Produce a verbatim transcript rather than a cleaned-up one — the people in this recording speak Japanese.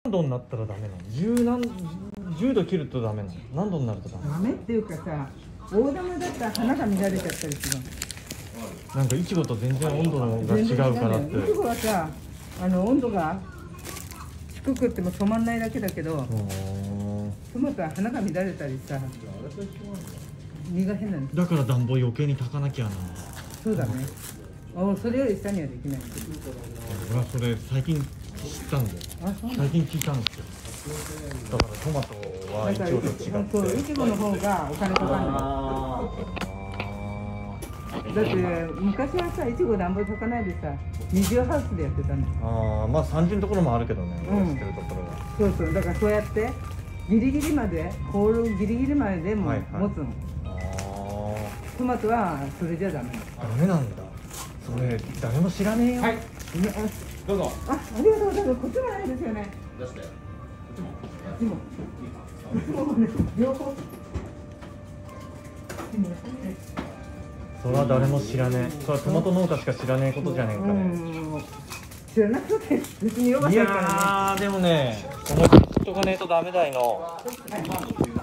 何度になったらダメなの？十何じゅうど切るとダメなの？何度になるとダメ？ ダメっていうかさ、大玉だったら花が乱れちゃったりする。 なんかいちごと全然温度のが違うからって。 いちごはさ、あの温度が低くっても染まんないだけだけど、トマトは花が乱れたりさ、実が変なの。 だから暖房余計に炊かなきゃな。 そうだね。お、それより下にはできない。 俺はそれ最近知ったんだよ。最近聞いたんですよ。だからトマトはいちごと違って。 そう、いちごの方がお金かかんない。だって昔はさ、いちご暖房炊かないでさ、二重ハウスでやってたの。 ああ、まあ三重のところもあるけどね。うん、知ってるところは。 そうそう、だからそうやってギリギリまで、凍るギリギリまででも持つの。はいはい、トマトはそれじゃダメ。 ダメなんだ。それ誰も知らねえよ。はい。 どうぞ。あ、ありがとうございます。こっちもないですよね。出して。こっちも。こっちも。こっちもね、両方。 それは誰も知らねえ。それはトマト農家しか知らねえことじゃねえかね。 知らなくて別によかったからね。 いやーでもね、思いっきり知っとかねえとダメだよの。